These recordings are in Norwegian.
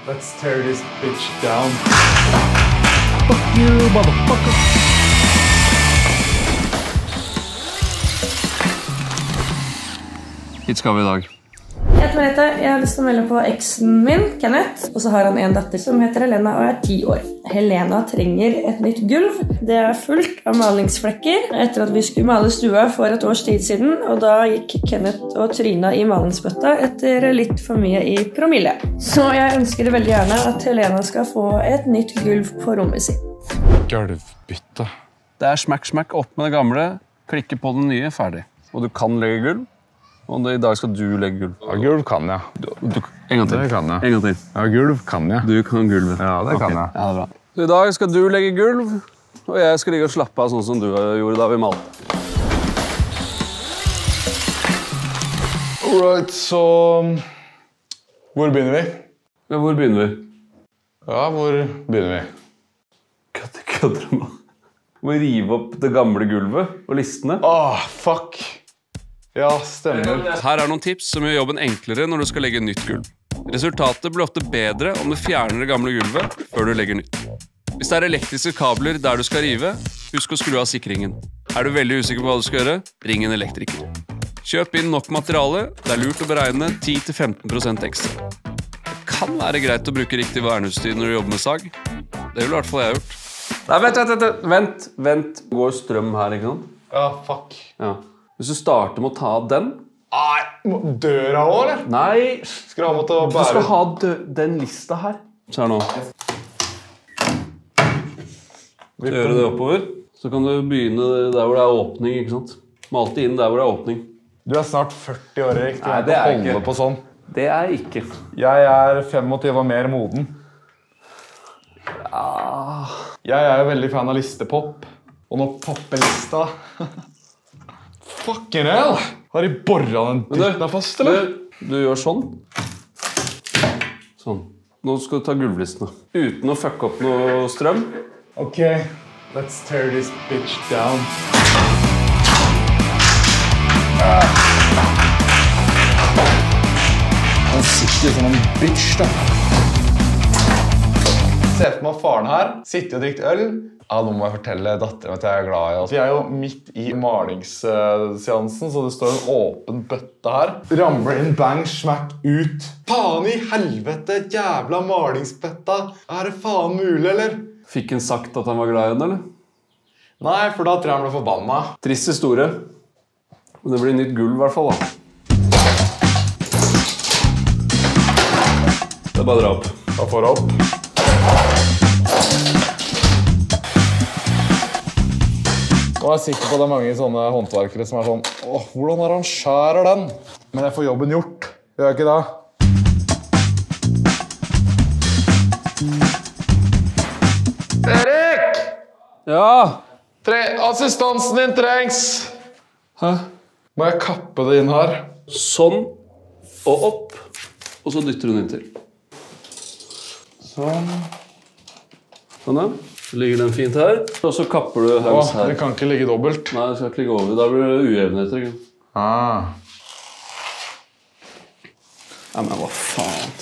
Let's tear this bitch down. Fuck you, motherfucker. Hit skal vi I dag. Jeg heter Merete, jeg har lyst til å melde på eksen min, Kenneth, og så har han en datter som heter Helena og 10 år. Helena trenger et nytt gulv. Det fullt av malingsflekker etter at vi skulle male stua for et års tid siden, og da gikk Kenneth og tryna I malingsbøtta etter litt for mye I promille. Så jeg ønsker veldig gjerne at Helena skal få et nytt gulv på rommet sitt. Gulvbytte. Det smakk, opp med det gamle, klikke på den nye, ferdig. Og du kan legge gulv. Og I dag skal du legge gulv. Ja, gulv kan jeg. En gang til. Det kan jeg. En gang til. Ja, gulv kan jeg. Du kan gulvet. Ja, det kan jeg. Ja, det bra. Så I dag skal du legge gulv, og jeg skal ligge og slappe av sånn som du gjorde da vi malte. Alright, så... Hvor begynner vi? Ja, hvor begynner vi? Ja, hvor begynner vi? Kødder du med? Må rive opp det gamle gulvet og listene. Fuck. Ja, stemmer. Her noen tips som gjør jobben enklere når du skal legge nytt gulv. Resultatet blir ofte bedre om du fjerner det gamle gulvet før du legger nytt. Hvis det elektriske kabler der du skal rive, husk å skru av sikringen. Du veldig usikker på hva du skal gjøre, ring en elektriker. Kjøp inn nok materiale, det lurt å beregne 10-15% ekstra. Det kan være greit å bruke riktig verneutstyr når du jobber med sag. Det vil I hvert fall jeg gjort. Nei, vent. Går strøm her, ikke sant? Ja, fuck. Ja. Hvis du starter med å ta den... Nei, døra også, eller? Nei, Skal du ha måttet bære? du skal ha den lista her. Så her nå. Så gjør du det oppover. Så kan du begynne der hvor det åpning, ikke sant? Malte inn der hvor det åpning. Du snart 40 år, Erik. Nei, det jeg ikke. På sånn. Det jeg ikke. Jeg 25 og mer moden. Jeg jo veldig fan av listepop. Og nå popper lista. Fucking hell! Har de borret den dritten fast, eller? Du gjør sånn. Sånn. Nå skal du ta gulvlistene. Uten å fucke opp noe strøm. Ok, let's tear this bitch down. Den sitter som en bitch, da. Se for meg faren her, sitter og drikker øl. Ja, nå må jeg fortelle datteren at jeg glad I oss. Vi jo midt I malingsseansen, så det står en åpen bøtte her. Ramler inn, bang, smack, ut. Faen I helvete, jævla malingsbøtta. Det faen mulig, eller? Fikk han sagt at han var glad I den, eller? Nei, for da tror jeg han ble forbannet. Trist historie. Men det blir nytt gulv I hvert fall, da. Det bare å dra opp. Da får jeg opp. Nå jeg sikker på at det mange sånne håndverkere som sånn hvordan arrangerer den? Men jeg får jobben gjort. Gjør jeg ikke det? Erik! Ja! Assistansen din trengs! Hæ? Må jeg kappe det inn her? Sånn og opp, og så dytter hun inn til. Sånn. Sånn da. Så ligger den fint her, og så kapper du høns her. Den kan ikke ligge dobbelt. Nei, det skal ikke ligge over. Da blir det ujevnheter. Ja, men hva faen?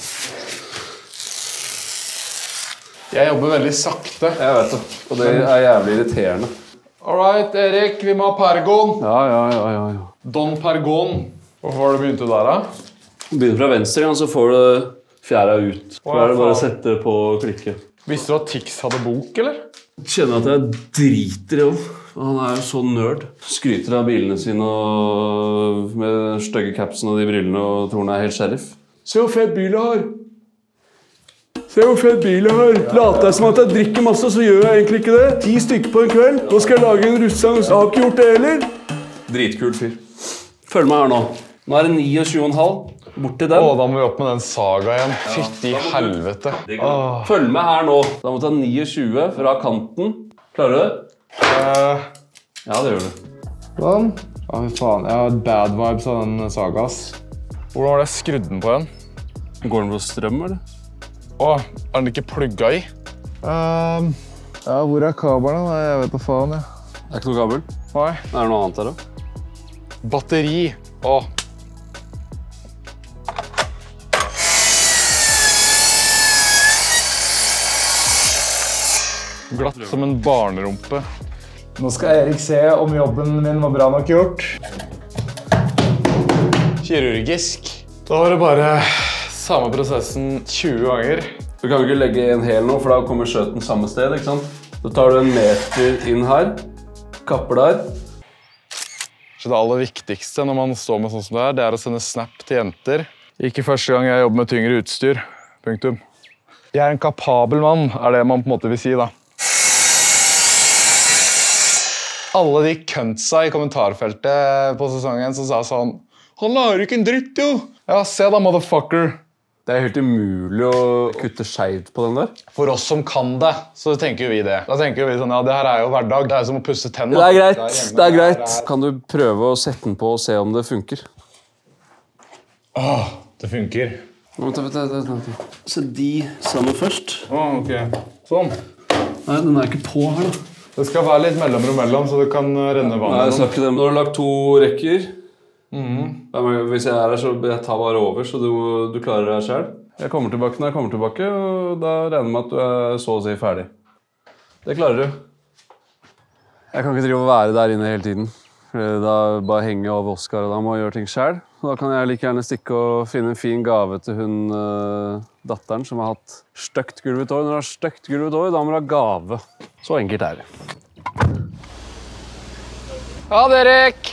Jeg jobber veldig sakte. Jeg vet det, og det jævlig irriterende. Alright, Erik, vi må ha pergon. Ja. Don Pergon. Hvorfor har du begynt der, da? Begynner fra venstre, så får du fjæra ut. Så det bare å sette det på og klikke. Visste du at Tix hadde bok, eller? Jeg kjenner at jeg driter I ham. Han jo så nerd. Skryter av bilene sine og med stygge capsen og de brillene og tror han helt sheriff. Se hvor fet bil jeg har! Se hvor fet bil jeg har! Later jeg som at jeg drikker masse, så gjør jeg egentlig ikke det. 10 stykker på en kveld. Nå skal jeg lage en russang. Jeg har ikke gjort det heller. Dritkul fyr. Følg meg her nå. Nå det 29,5. Bort til den. Da må vi opp med den saga igjen. Fytti helvete. Følg med her nå. Da må du ta 29 fra kanten. Klarer du det? Ja, det gjør du. Sånn. Fy faen. Jeg har bad vibes av den saga, ass. Hvordan var det jeg skrudd den på igjen? Går den på strøm, eller? Den ikke plugget I? Ja, hvor kabelen? Nei, jeg vet da faen, ja. Det ikke noe kabel? Nei. Det noe annet her da. Batteri. Glatt som en barnerumpe. Nå skal Erik se om jobben min var bra nok gjort. Kirurgisk. Da var det bare samme prosessen 20 ganger. Du kan ikke legge en hel nå, for da kommer skjøten samme sted, ikke sant? Så tar du en meter inn her, kapper der. Så det aller viktigste når man står med sånn som det er å sende snap til jenter. Ikke første gang jeg jobber med tyngre utstyr. Punktum. Jeg er en kapabel mann, er det man på en måte vil si da. Alle de køntsa i kommentarfeltet på sesongen som sa sånn «Han lager ikke en dritt, jo!» Ja, se da, motherfucker! Det er helt umulig å kutte skjevt på den der. For oss som kan det, så tenker vi det. Da tenker vi sånn, ja, det her er jo hverdag. Det er som å pusse tennene. Det er greit, det er greit. Kan du prøve å sette den på og se om det funker? Åh, det funker. Vent. Se de sammen først. Ok. Sånn. Nei, den er ikke på her da. Det skal være litt mellomrom mellom, så det kan renne vann. Nei, jeg sa ikke det. Nå har du lagt 2 rekker. Hvis jeg er her, så jeg tar bare over, så du klarer deg selv. Jeg kommer tilbake når jeg kommer tilbake, og da regner jeg med at du er så å si ferdig. Det klarer du. Jeg kan ikke drive å være der inne hele tiden. Da bare henger jeg over Oscar, og da må jeg gjøre ting selv. Da kan jeg like gjerne stikke og finne en fin gave til hun datteren som har hatt støkt gulvet hår. Når du har støkt gulvet hår, da må du ha gave. Så enkelt er det. Ha det, Erik!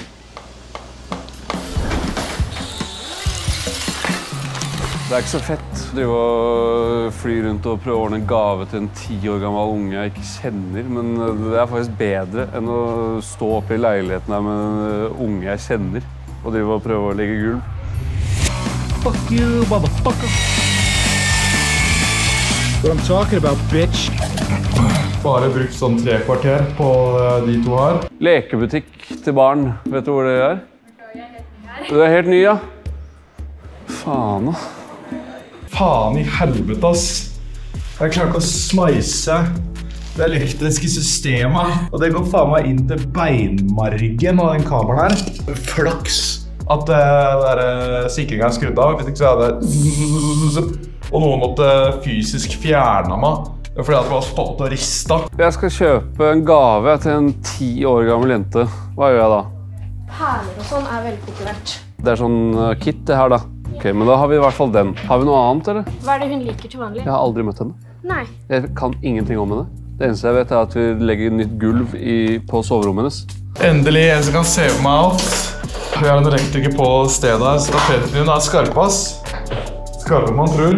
Det er ikke så fett å drive og fly rundt og prøve å ordne en gave til en 10 år gammel unge jeg ikke kjenner, men det er faktisk bedre enn å stå oppe i leiligheten her med en unge jeg kjenner og drive og prøve å legge gulv. Fuck you, motherfucker. What I'm talking about, bitch. Bare brukt sånn 3 kvarter på de 2 her. Lekebutikk til barn, vet du hvor det er? Jeg er helt ny her. Du er helt ny, ja. Faen da. Faen i helvete, ass. Jeg klarer ikke å smeise det elektriske systemet. Og det går faen meg inn til beinmargen av den kabelen her. Flaks at sikringen er skrudd av. Hvis ikke så hadde det... Og noen måtte fysisk fjerne meg. Fordi at det var stått og ristet. Jeg skal kjøpe en gave til en 10 år gammel jente. Hva gjør jeg da? Perler og sånn er veldig populært. Det er sånn kit det her da. Ok, men da har vi i hvert fall den. Har vi noe annet, eller? Hva er det hun liker til vanlig? Jeg har aldri møtt henne. Nei. Jeg kan ingenting om henne. Det eneste jeg vet er at vi legger nytt gulv på soverommet hennes. Endelig en som kan se på meg alt. Vi har en elektriker på stedet her, så tapetlinjen er skarpass. Skarpere man tror.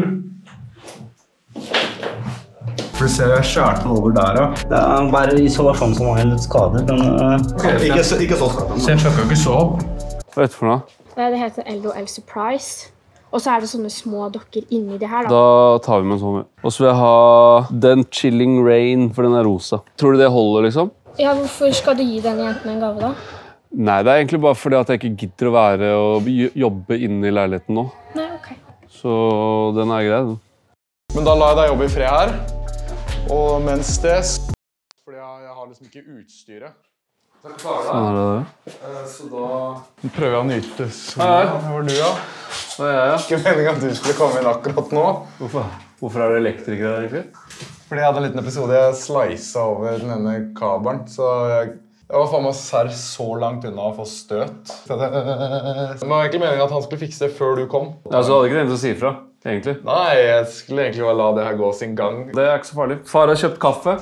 For du ser jeg skjærte over der, ja. Det er bare isolasjon som har litt skader, men ikke så skarpt. Så jeg sjekket ikke så opp. Hva er det for noe? Det heter LOL Surprise. Og så er det sånne små dokker inni det her da. Da tar vi med en sånn. Og så vil jeg ha den Chilling Rain, for den er rosa. Tror du det holder, liksom? Ja, hvorfor skal du gi denne jenten en gave da? Nei, det er egentlig bare fordi at jeg ikke gidder å være og jobbe inne i leiligheten nå. Nei, ok. Så den er grei, den. Men da lar jeg deg jobbe i fred her. Og mens det... Fordi jeg har liksom ikke utstyret. Sånn er det. Så da prøver jeg å nyte sola. Hei. Hvor var du, ja? Hva er jeg, ja? Ikke meningen at du skulle komme inn akkurat nå. Hvorfor er det elektriker der, egentlig? Fordi jeg hadde en liten episode jeg slicet over denne kabelen. Så jeg var faen meg serr så langt unna å få støt. Så det var egentlig meningen at han skulle fikse det før du kom. Ja, så hadde ikke glemt å si fra, egentlig. Nei, jeg skulle egentlig bare la det her gå sin gang. Det er ikke så farlig. Far har kjøpt kaffe.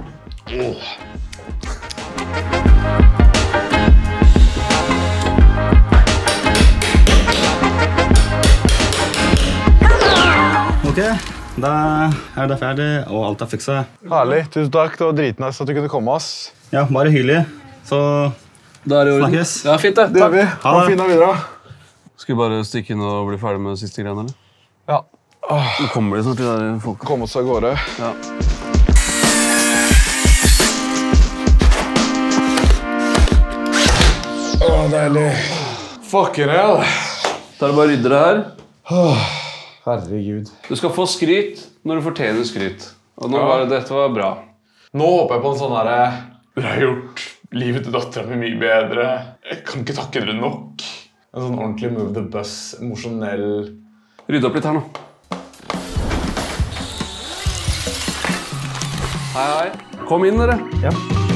Ok, da er det ferdig, og alt er fikset. Herlig, tusen takk. Det var dritnice at du kunne komme, ass. Ja, bare hyggelig. Så Da er det orden. snakkes. Ja, fint det. Det gjør vi. Ha det. Fin dag videre. Skal vi bare stikke inn og bli ferdig med de siste greiene, eller? Ja, Nå kommer de snart, de der folka. kom oss av gårde. Ja. Deilig. Fucking hell. Da er det bare å rydde det her. Herregud. Du skal få skryt når du fortjener skryt. Og nå var dette var bra. Nå håper jeg på en sånn herre dere har gjort livet til datteren min mye bedre. Jeg kan ikke takke dere nok. En sånn ordentlig move the bus, emosjonell. Rydde opp litt her nå. Hei, hei. Kom inn, dere. Ja.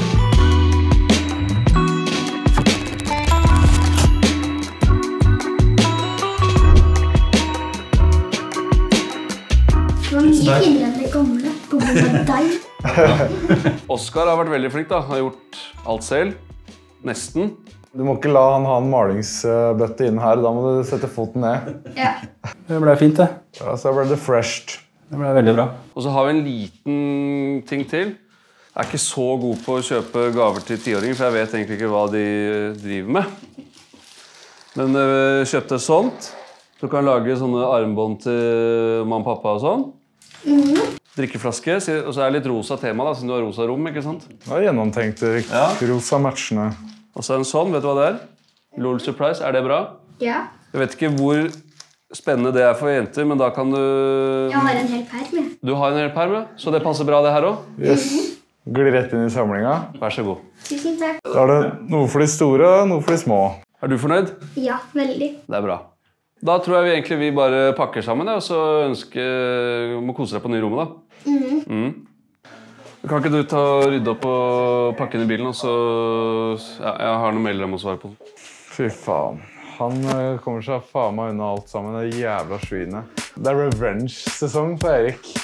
Det var mye finere enn det gamle. Gamle med deg. Oskar har vært veldig flink, da. Har gjort alt selv. Nesten. Du må ikke la han ha en malingsbøtte inn her. Da må du sette foten ned. Ja. Det ble fint, det. Ja, så ble det freshed. Det ble veldig bra. Og så har vi en liten ting til. Jeg er ikke så god på å kjøpe gaver til 10-åringer, for jeg vet egentlig ikke hva de driver med. Men vi kjøpte sånt. Du kan lage sånne armbånd til mamma og pappa og sånn. Drikkeflaske, og så er det litt rosa tema da, siden du har rosa rom, ikke sant? Det er gjennomtenkt, Erik. Ja. Rosa matchene. Og så er en sånn, vet du hva det er? LOL Surprise, er det bra? Ja. Jeg vet ikke hvor spennende det er for jenter, men da kan du... Jeg har en hel perm. Du har en hel perm, ja? Så det passer bra det her også? Yes. Glir rett inn i samlinga. Vær så god. Tusen takk. Da er det noe for de store, noe for de små. Er du fornøyd? Ja, veldig. Det er bra. Da tror jeg vi egentlig bare pakker sammen, og så må kose deg på nye rommet da. Kan ikke du ta og rydde opp og pakke inn i bilen, og så... Ja, jeg har noen mailer jeg må svare på. Fy faen. Han kommer seg faen meg unna alt sammen, det jævla svinet. Det er revenge-sesong for Erik.